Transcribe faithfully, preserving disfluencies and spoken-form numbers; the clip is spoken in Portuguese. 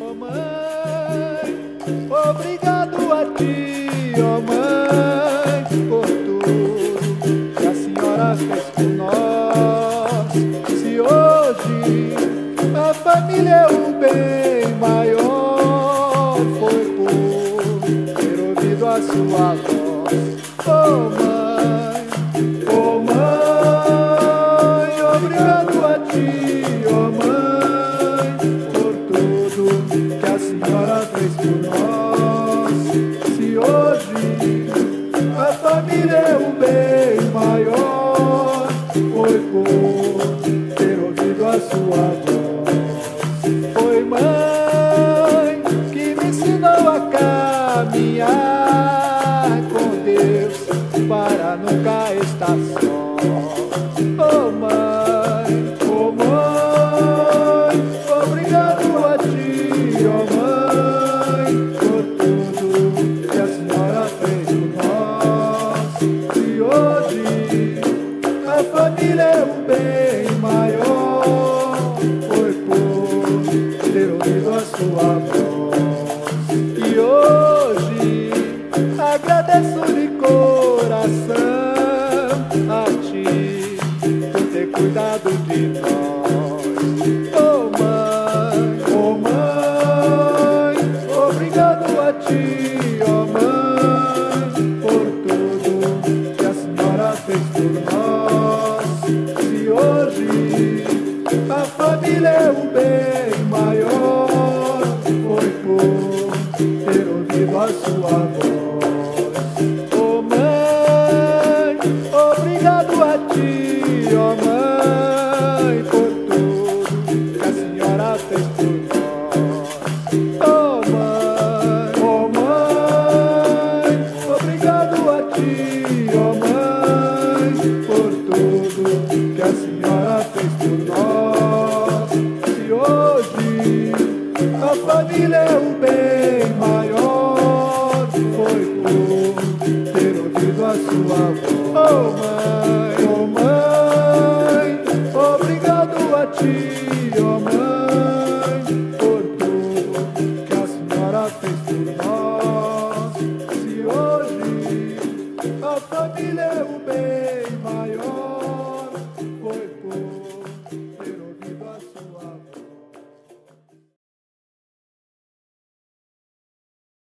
Ó mãe, obrigado a ti, ó mãe, por tudo que a senhora fez por nós. Se hoje a família é o bem maior, foi por ter ouvido a sua voz. Ó mãe, ó mãe, obrigado a ti, ó mãe, por tudo que a senhora fez por nós. Se hoje a família é o bem maior, foi por ter ouvido a sua voz. Foi mãe que me ensinou a caminhar com Deus para nunca estar só. Oh mãe, oh mãe, obrigado a ti, oh mãe, por tudo que a senhora fez por nós. E hoje a família é um bem maior, foi por ter ouvido a sua voz. E hoje agradeço de coração a ti por ter cuidado de nós. Oh mãe, oh mãe, obrigado a ti, oh mãe, por tudo que a senhora fez por nós. Se hoje a família é um bem maior, foi por ter ouvido a sua voz. Oh mãe, obrigado a ti, ó mãe, por tudo que a senhora fez por nós. Oh mãe, oh mãe, obrigado a ti, ó mãe, por tudo que a senhora fez por nós. Se hoje a família é um bem maior, foi por ter ouvido a sua voz. Oh mãe,